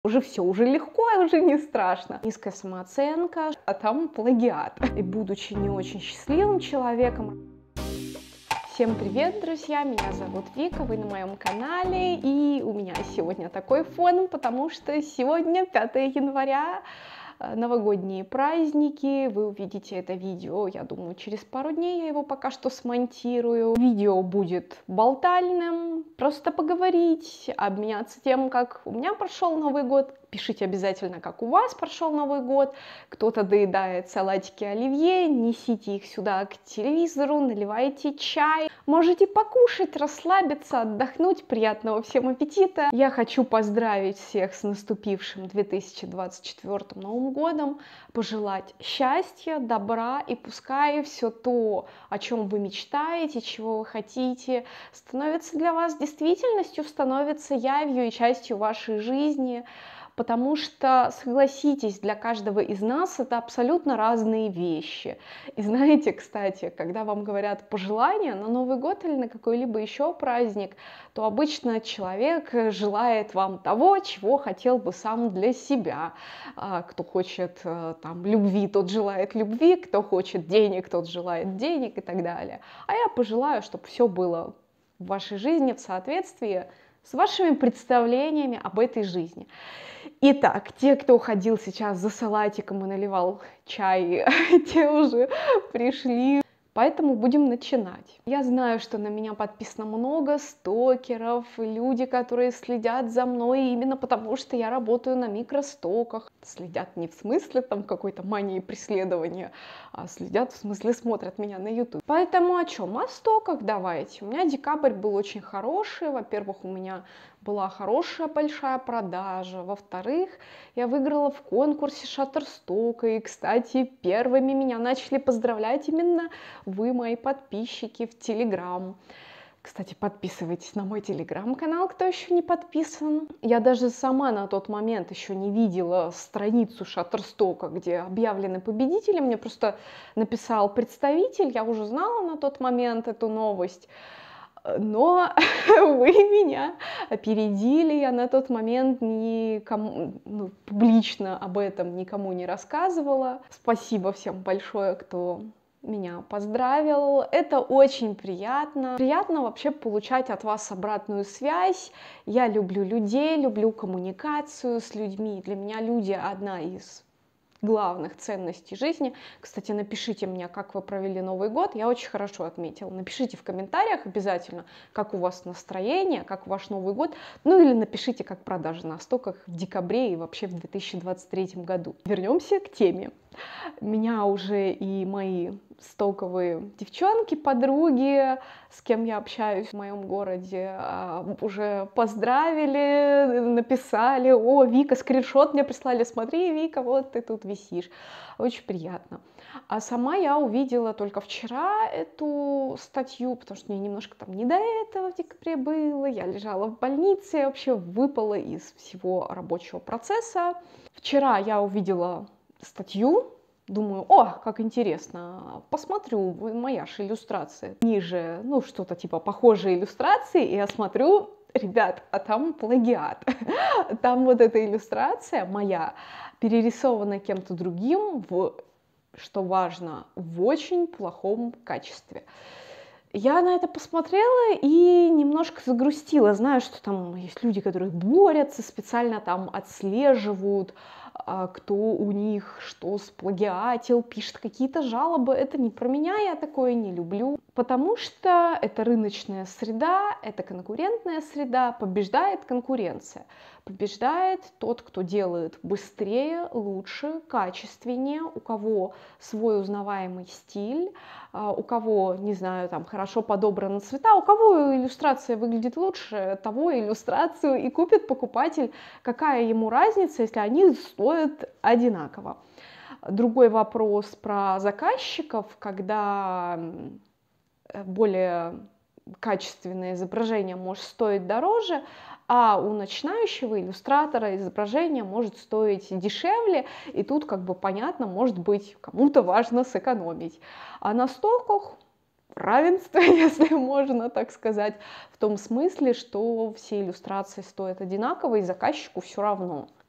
Уже все, уже легко, уже не страшно. Низкая самооценка, а там плагиат. И будучи не очень счастливым человеком. Всем привет, друзья! Меня зовут Вика, вы на моем канале, и у меня сегодня такой фон, потому что сегодня 5 января, новогодние праздники. Вы увидите это видео, я думаю, через пару дней. Я его пока что смонтирую. Видео будет болтальным, просто поговорить, обменяться тем, как у меня прошел Новый год. Пишите обязательно, как у вас прошел Новый год. Кто-то доедает салатики оливье, несите их сюда к телевизору, наливайте чай. Можете покушать, расслабиться, отдохнуть. Приятного всем аппетита! Я хочу поздравить всех с наступившим 2024 Новым годом, пожелать счастья, добра, и пускай все то, о чем вы мечтаете, чего вы хотите, становится для вас действительностью, становится явью и частью вашей жизни. Потому что, согласитесь, для каждого из нас это абсолютно разные вещи. И знаете, кстати, когда вам говорят пожелания на Новый год или на какой-либо еще праздник, то обычно человек желает вам того, чего хотел бы сам для себя. Кто хочет там любви, тот желает любви, кто хочет денег, тот желает денег и так далее. А я пожелаю, чтобы все было в вашей жизни в соответствии с вашими представлениями об этой жизни. Итак, те, кто ходил сейчас за салатиком и наливал чай, те уже пришли. Поэтому будем начинать. Я знаю, что на меня подписано много стокеров, люди, которые следят за мной именно потому, что я работаю на микростоках. Следят не в смысле там какой-то мании преследования, а следят в смысле смотрят меня на YouTube. Поэтому о чем? О стоках давайте. У меня декабрь был очень хороший. Во-первых, у меня была хорошая большая продажа. Во-вторых, я выиграла в конкурсе Шаттерстока. И, кстати, первыми меня начали поздравлять именно вы, мои подписчики, в Телеграм. Кстати, подписывайтесь на мой Телеграм-канал, кто еще не подписан. Я даже сама на тот момент еще не видела страницу Шаттерстока, где объявлены победители. Мне просто написал представитель, я уже знала на тот момент эту новость. Но вы меня опередили, я на тот момент никому, публично об этом никому не рассказывала. Спасибо всем большое, кто меня поздравил. Это очень приятно. Приятно вообще получать от вас обратную связь. Я люблю людей, люблю коммуникацию с людьми. Для меня люди одна из главных ценностей жизни. Кстати, напишите мне, как вы провели Новый год. Я очень хорошо отметила. Напишите в комментариях обязательно, как у вас настроение, как ваш Новый год. Ну или напишите, как продажи на стоках в декабре и вообще в 2023 году. Вернемся к теме. Меня уже и мои стоковые девчонки, подруги, с кем я общаюсь в моем городе, уже поздравили, написали: о, Вика, скриншот мне прислали, смотри, Вика, вот ты тут висишь. Очень приятно. А сама я увидела только вчера эту статью, потому что мне немножко там не до этого в декабре было, я лежала в больнице, я вообще выпала из всего рабочего процесса. Вчера я увидела статью, думаю: о, как интересно, посмотрю, моя же иллюстрация. Ниже, что-то типа похожие иллюстрации, и я смотрю, ребят, а там плагиат. Там вот эта иллюстрация моя перерисована кем-то другим, что важно, в очень плохом качестве. Я на это посмотрела и немножко загрустила. Знаю, что там есть люди, которые борются, специально там отслеживают, кто у них что сплагиатил, пишет какие-то жалобы. Это не про меня, я такое не люблю. Потому что это рыночная среда, это конкурентная среда, побеждает конкуренция. Побеждает тот, кто делает быстрее, лучше, качественнее, у кого свой узнаваемый стиль, у кого, не знаю, там хорошо подобраны цвета, у кого иллюстрация выглядит лучше, того иллюстрацию и купит покупатель. Какая ему разница, если они стоят одинаково? Другой вопрос про заказчиков, когда более качественное изображение может стоить дороже, а у начинающего иллюстратора изображение может стоить дешевле, и тут как бы понятно, может быть, кому-то важно сэкономить. А на стоках равенство, если можно так сказать, в том смысле, что все иллюстрации стоят одинаково, и заказчику все равно.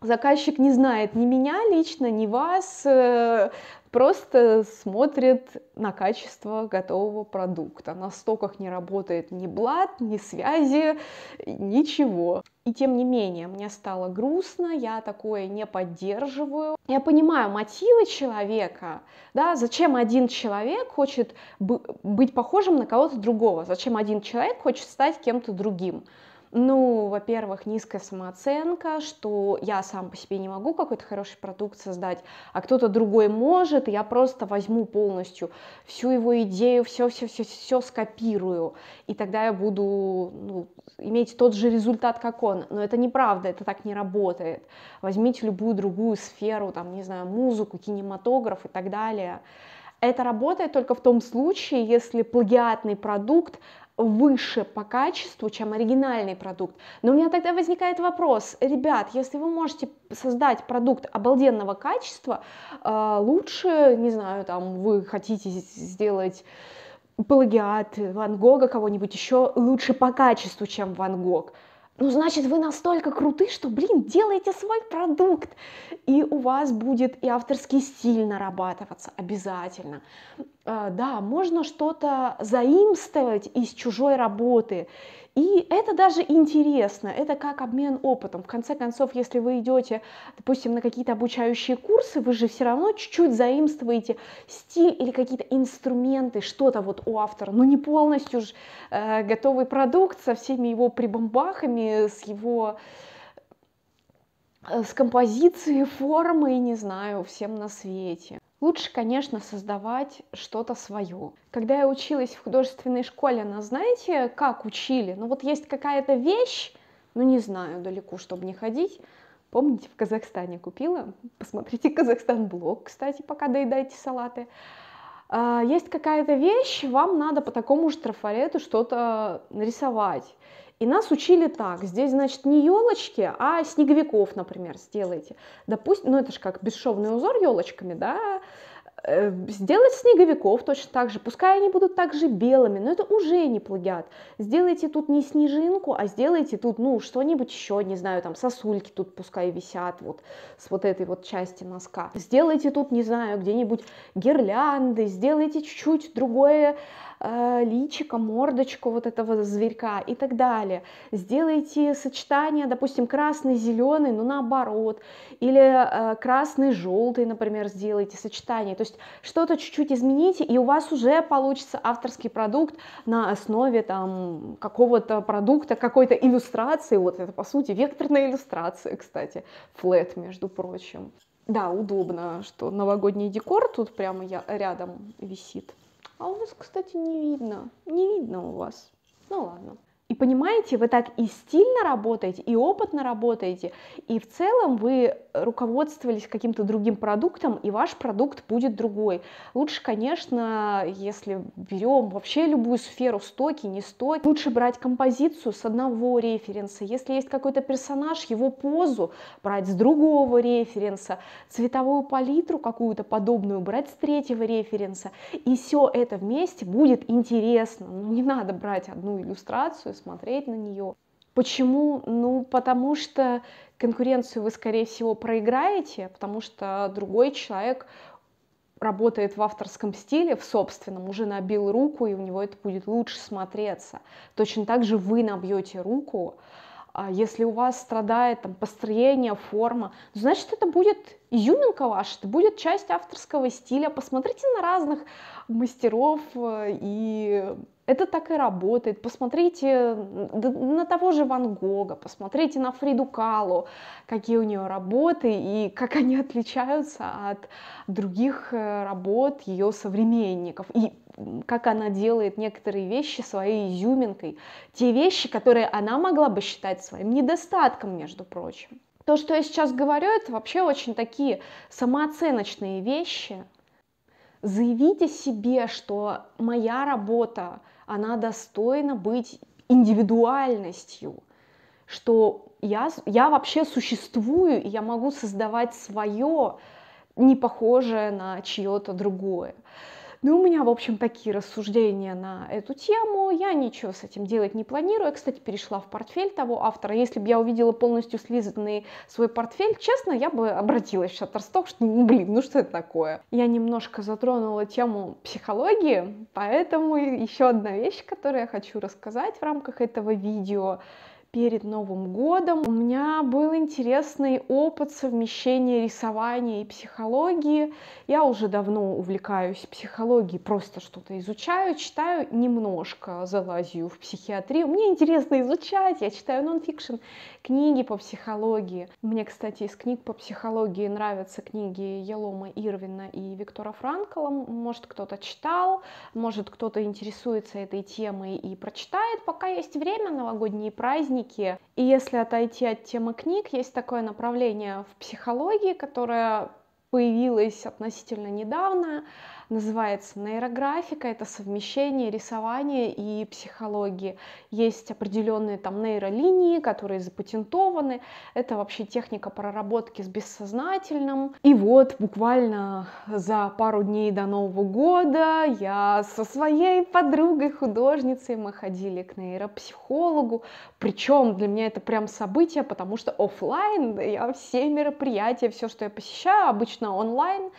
Заказчик не знает ни меня лично, ни вас, просто смотрит на качество готового продукта. На стоках не работает ни блат, ни связи, ничего. И тем не менее, мне стало грустно, я такое не поддерживаю. Я понимаю мотивы человека, да, зачем один человек хочет быть похожим на кого-то другого, зачем один человек хочет стать кем-то другим. Ну, во-первых, низкая самооценка, что я сам по себе не могу какой-то хороший продукт создать, а кто-то другой может, и я просто возьму полностью всю его идею, все скопирую, и тогда я буду иметь тот же результат, как он. Но это неправда, это так не работает. Возьмите любую другую сферу, там, не знаю, музыку, кинематограф и так далее. Это работает только в том случае, если плагиатный продукт выше по качеству, чем оригинальный продукт. Но у меня тогда возникает вопрос: ребят, если вы можете создать продукт обалденного качества, лучше, не знаю, там, вы хотите сделать плагиат Ван Гога, кого-нибудь еще, лучше по качеству, чем Ван Гог. Ну, значит, вы настолько круты, что, блин, делайте свой продукт, и у вас будет и авторский стиль нарабатываться обязательно. Да, можно что-то заимствовать из чужой работы, и это даже интересно, это как обмен опытом. В конце концов, если вы идете, допустим, на какие-то обучающие курсы, вы же все равно чуть-чуть заимствуете стиль или какие-то инструменты, что-то вот у автора, но не полностью же готовый продукт со всеми его прибамбахами, с композицией, формой, не знаю, всем на свете. Лучше, конечно, создавать что-то свое. Когда я училась в художественной школе, нас знаете, как учили? Ну вот есть какая-то вещь, ну не знаю, далеко, чтобы не ходить. Помните, в Казахстане купила? Посмотрите Казахстан-блог, кстати, пока доедаете салаты. Есть какая-то вещь, вам надо по такому же трафарету что-то нарисовать. И нас учили так: здесь, значит, не елочки, а снеговиков, например, сделайте. Допустим, ну это же как бесшовный узор елочками, да, сделать снеговиков точно так же, пускай они будут также белыми, но это уже не плагиат. Сделайте тут не снежинку, а сделайте тут, ну, что-нибудь еще, не знаю, там сосульки тут пускай висят вот с вот этой вот части носка. Сделайте тут, не знаю, где-нибудь гирлянды, сделайте чуть-чуть другое личико, мордочку вот этого зверька и так далее. Сделайте сочетание, допустим, красный-зеленый, но наоборот, или красный-желтый, например, сделайте сочетание. То есть что-то чуть-чуть измените, и у вас уже получится авторский продукт на основе там какого-то продукта, какой-то иллюстрации. Вот это, по сути, векторная иллюстрация, кстати, флэт, между прочим. Да, удобно, что новогодний декор тут прямо рядом висит. А у вас, кстати, не видно у вас. Ну ладно. И понимаете, вы так и стильно работаете, и опытно работаете, и в целом вы руководствовались каким-то другим продуктом, и ваш продукт будет другой. Лучше, конечно, если берем вообще любую сферу, стоки, не стоки, лучше брать композицию с одного референса. Если есть какой-то персонаж, его позу брать с другого референса, цветовую палитру какую-то подобную брать с третьего референса. И все это вместе будет интересно. Ну, не надо брать одну иллюстрацию, смотреть на нее. Почему? Ну, потому что конкуренцию вы, скорее всего, проиграете, потому что другой человек работает в авторском стиле, в собственном, уже набил руку, и у него это будет лучше смотреться. Точно так же вы набьете руку. Если у вас страдает там построение, форма, значит, это будет изюминка ваша, это будет часть авторского стиля. Посмотрите на разных мастеров, и это так и работает. Посмотрите на того же Ван Гога, посмотрите на Фриду Калло, какие у нее работы и как они отличаются от других работ ее современников. И как она делает некоторые вещи своей изюминкой. Те вещи, которые она могла бы считать своим недостатком, между прочим. То, что я сейчас говорю, это вообще очень такие самооценочные вещи. Заявите себе, что моя работа, она достойна быть индивидуальностью, что я вообще существую, и я могу создавать свое, не похожее на чье-то другое. Ну, у меня, в общем, такие рассуждения на эту тему. Я ничего с этим делать не планирую. Я, кстати, перешла в портфель того автора. Если бы я увидела полностью слизанный свой портфель, честно, я бы обратилась в Shutterstock, что, блин, ну что это такое? Я немножко затронула тему психологии, поэтому еще одна вещь, которую я хочу рассказать в рамках этого видео. Перед Новым годом у меня был интересный опыт совмещения рисования и психологии. Я уже давно увлекаюсь психологией, просто что-то изучаю, читаю немножко, залазю в психиатрию. Мне интересно изучать, я читаю нон-фикшн, книги по психологии. Мне, кстати, из книг по психологии нравятся книги Ялома Ирвина и Виктора Франкла. Может, кто-то читал, может, кто-то интересуется этой темой и прочитает, пока есть время, новогодние праздники. И если отойти от темы книг, есть такое направление в психологии, которое появилось относительно недавно, называется нейрографика, это совмещение рисования и психологии. Есть определенные там нейролинии, которые запатентованы, это вообще техника проработки с бессознательным. И вот буквально за пару дней до Нового года я со своей подругой-художницей, мы ходили к нейропсихологу, причем для меня это прям событие, потому что офлайн я все мероприятия, все, что я посещаю, обычно онлайн.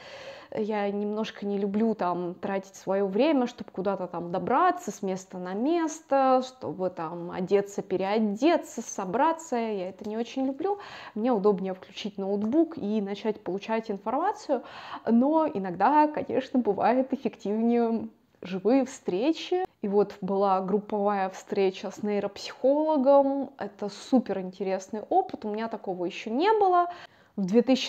Я немножко не люблю там тратить свое время, чтобы куда-то там добраться с места на место, чтобы там одеться, переодеться, собраться. Я это не очень люблю. Мне удобнее включить ноутбук и начать получать информацию. Но иногда, конечно, бывает эффективнее живые встречи. И вот была групповая встреча с нейропсихологом. Это супер интересный опыт. У меня такого еще не было. В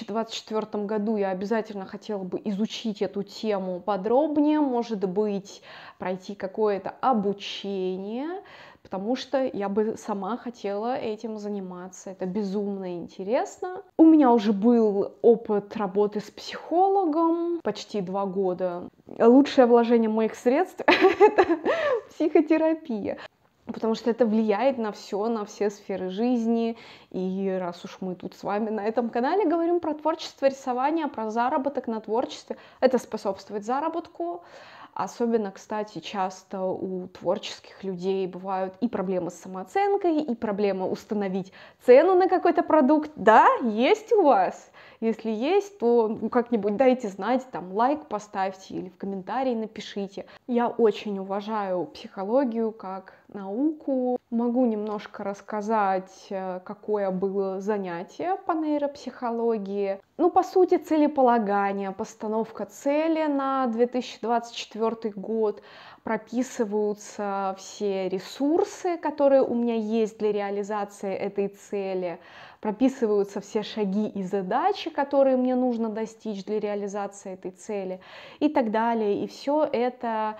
2024 году я обязательно хотела бы изучить эту тему подробнее, может быть, пройти какое-то обучение, потому что я бы сама хотела этим заниматься. Это безумно интересно. У меня уже был опыт работы с психологом, почти 2 года. Лучшее вложение моих средств — это психотерапия. Потому что это влияет на все сферы жизни. И раз уж мы тут с вами на этом канале говорим про творчество, рисование, про заработок на творчестве, это способствует заработку. Особенно, кстати, часто у творческих людей бывают и проблемы с самооценкой, и проблемы установить цену на какой-то продукт. Да, есть у вас? Если есть, то как-нибудь дайте знать, там лайк поставьте или в комментарии напишите. Я очень уважаю психологию как науку. Могу немножко рассказать, какое было занятие по нейропсихологии. Ну, по сути, целеполагание, постановка цели на 2024 год, прописываются все ресурсы, которые у меня есть для реализации этой цели, прописываются все шаги и задачи, которые мне нужно достичь для реализации этой цели и так далее. И все это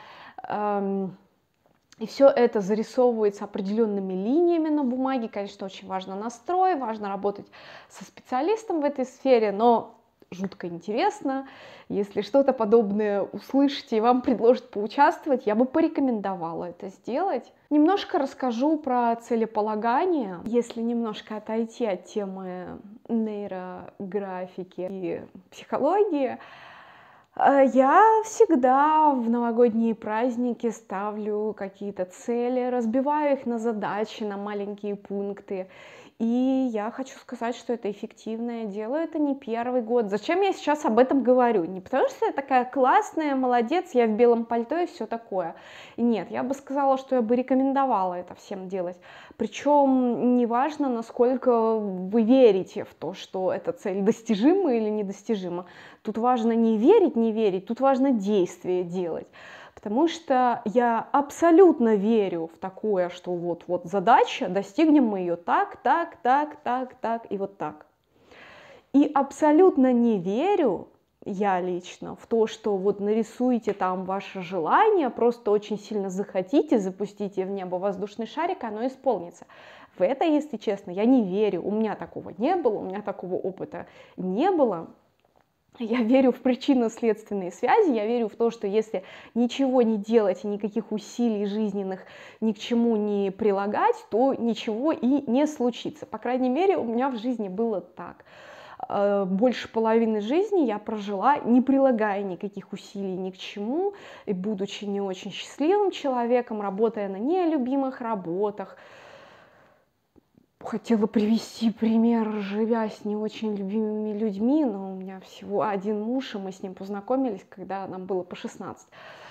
зарисовывается определенными линиями на бумаге. Конечно, очень важно настрой, важно работать со специалистом в этой сфере, но жутко интересно. Если что-то подобное услышите и вам предложат поучаствовать, я бы порекомендовала это сделать. Немножко расскажу про целеполагание. Если немножко отойти от темы нейрографики и психологии, я всегда в новогодние праздники ставлю какие-то цели, разбиваю их на задачи, на маленькие пункты. И я хочу сказать, что это эффективно, я делаю это не первый год. Зачем я сейчас об этом говорю? Не потому что я такая классная, молодец, я в белом пальто и все такое. Нет, я бы сказала, что я бы рекомендовала это всем делать. Причем неважно, насколько вы верите в то, что эта цель достижима или недостижима. Тут важно не верить, тут важно действие делать. Потому что я абсолютно верю в такое, что вот задача, достигнем мы ее так и вот так. И абсолютно не верю, я лично, в то, что вот нарисуете там ваше желание, просто очень сильно захотите, запустите в небо воздушный шарик, оно исполнится. В это, если честно, я не верю. У меня такого не было, у меня такого опыта не было. Я верю в причинно-следственные связи, я верю в то, что если ничего не делать и никаких усилий жизненных ни к чему не прилагать, то ничего и не случится. По крайней мере, у меня в жизни было так. больше половины жизни я прожила, не прилагая никаких усилий ни к чему, и будучи не очень счастливым человеком, работая на нелюбимых работах. Хотела привести пример, живя с не очень любимыми людьми, но у меня всего один муж, и мы с ним познакомились, когда нам было по 16.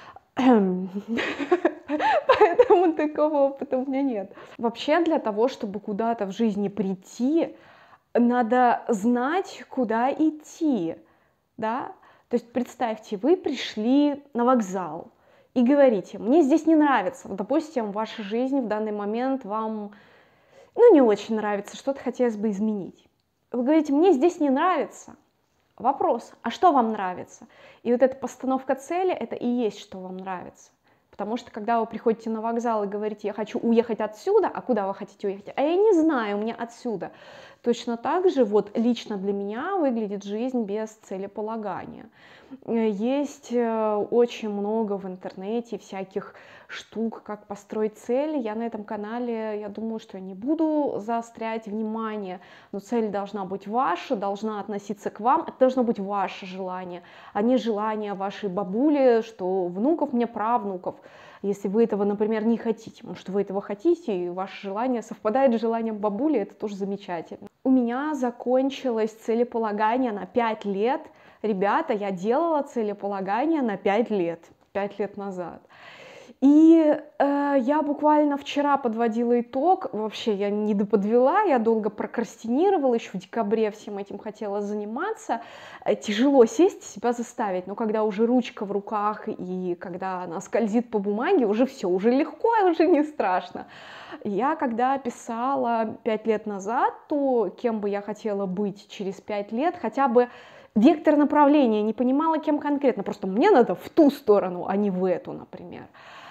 Поэтому такого опыта у меня нет. Вообще, для того, чтобы куда-то в жизни прийти, надо знать, куда идти, да? То есть представьте, вы пришли на вокзал и говорите: мне здесь не нравится. Допустим, ваша жизнь в данный момент вам, не очень нравится, что-то хотелось бы изменить. Вы говорите: мне здесь не нравится. Вопрос: а что вам нравится? И вот эта постановка цели, это и есть, что вам нравится. Потому что когда вы приходите на вокзал и говорите: я хочу уехать отсюда, а куда вы хотите уехать? А я не знаю, мне отсюда. Точно так же вот лично для меня выглядит жизнь без целеполагания. Есть очень много в интернете всяких штук, как построить цели. Я на этом канале, я думаю, что я не буду заострять внимание, но цель должна быть ваша, должна относиться к вам. Это должно быть ваше желание, а не желание вашей бабули, что внуков мне правнуков. Если вы этого, например, не хотите, может, вы этого хотите, и ваше желание совпадает с желанием бабули, это тоже замечательно. У меня закончилось целеполагание на 5 лет. Ребята, я делала целеполагание на 5 лет, 5 лет назад. И я буквально вчера подводила итог, вообще я не доподвела, я долго прокрастинировала, еще в декабре всем этим хотела заниматься. Тяжело сесть, себя заставить, но когда уже ручка в руках и когда она скользит по бумаге, уже все, уже легко и уже не страшно. Я когда писала 5 лет назад, то кем бы я хотела быть через 5 лет, хотя бы вектор направления, не понимала, кем конкретно, просто мне надо в ту сторону, а не в эту, например.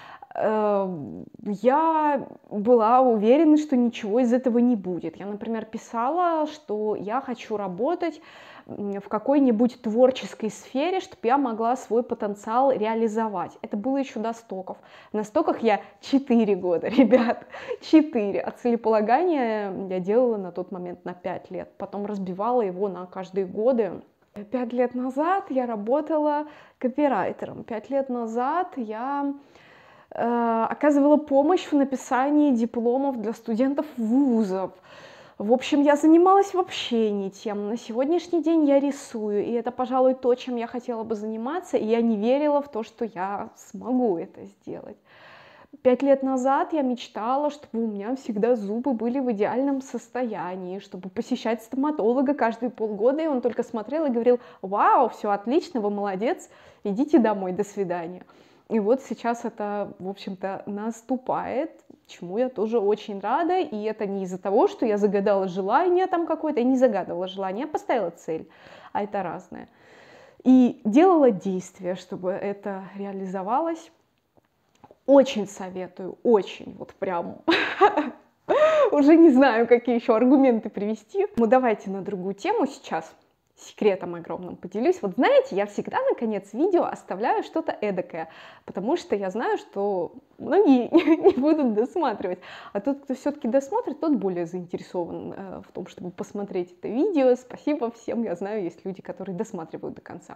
Я была уверена, что ничего из этого не будет. Я, например, писала, что я хочу работать в какой-нибудь творческой сфере, чтобы я могла свой потенциал реализовать. Это было еще до стоков. На стоках я 4 года, ребят, 4. А целеполагание я делала на тот момент на 5 лет. Потом разбивала его на каждые годы. 5 лет назад я работала копирайтером. 5 лет назад я оказывала помощь в написании дипломов для студентов вузов. В общем, я занималась вообще не тем. На сегодняшний день я рисую, и это, пожалуй, то, чем я хотела бы заниматься, и я не верила в то, что я смогу это сделать. 5 лет назад я мечтала, чтобы у меня всегда зубы были в идеальном состоянии, чтобы посещать стоматолога каждые полгода, и он только смотрел и говорил: вау, все отлично, вы молодец, идите домой, до свидания. И вот сейчас это, в общем-то, наступает, чему я тоже очень рада, и это не из-за того, что я загадала желание там какое-то, я не загадывала желание, я поставила цель, а это разное. И делала действия, чтобы это реализовалось. Очень советую, очень, вот прям, уже не знаю, какие еще аргументы привести. Ну давайте на другую тему сейчас. Секретом огромным поделюсь. Вот знаете, я всегда на конец видео оставляю что-то эдакое, потому что я знаю, что многие не будут досматривать. А тот, кто все-таки досмотрит, тот более заинтересован в том, чтобы посмотреть это видео. Спасибо всем. Я знаю, есть люди, которые досматривают до конца.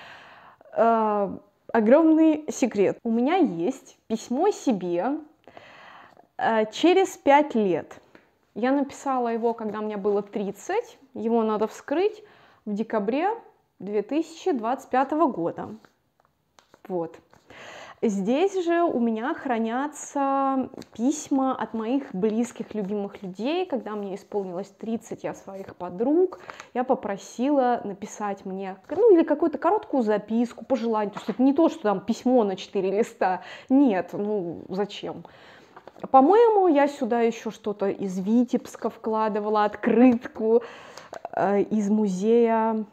Огромный секрет. У меня есть письмо себе через 5 лет. Я написала его, когда мне было 30. Его надо вскрыть в декабре 2025 года. Вот. Здесь же у меня хранятся письма от моих близких, любимых людей. Когда мне исполнилось 30, я своих подруг, я попросила написать мне, или какую-то короткую записку, пожелание. То есть это не то, что там письмо на 4 листа. Нет, зачем? По-моему, я сюда еще что-то из Витебска вкладывала, открытку из музея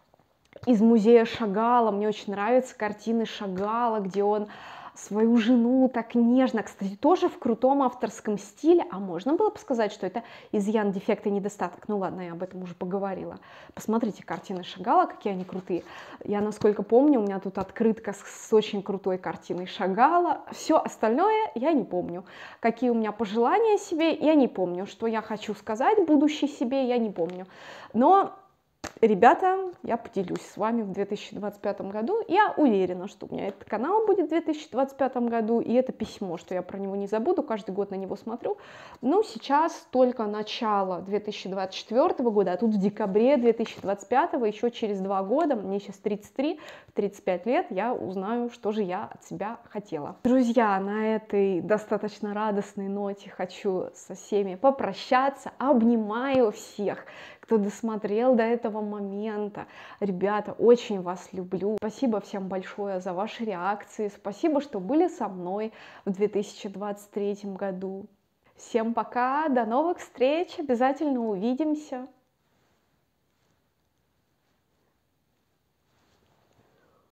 Шагала. Мне очень нравятся картины Шагала, где он свою жену так нежно, кстати, тоже в крутом авторском стиле, а можно было бы сказать, что это изъян, дефект и недостаток. Ну ладно, я об этом уже поговорила. Посмотрите картины Шагала, какие они крутые. Я, насколько помню, у меня тут открытка с очень крутой картиной Шагала. Все остальное я не помню. Какие у меня пожелания себе, я не помню. Что я хочу сказать будущей себе, я не помню. Но Ребята, я поделюсь с вами в 2025 году. Я уверена, что у меня этот канал будет в 2025 году, и это письмо, что я про него не забуду, каждый год на него смотрю. Но сейчас только начало 2024 года, а тут в декабре 2025, еще через 2 года, мне сейчас 33, в 35 лет я узнаю, что же я от себя хотела. Друзья, на этой достаточно радостной ноте хочу со всеми попрощаться. Обнимаю всех, кто досмотрел до этого момента. Ребята, очень вас люблю. Спасибо всем большое за ваши реакции. Спасибо, что были со мной в 2023 году. Всем пока, до новых встреч, обязательно увидимся.